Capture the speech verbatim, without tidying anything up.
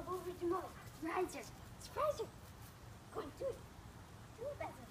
Go over to Mother. Surprise her. Surprise her. Go on, do it. Do it better.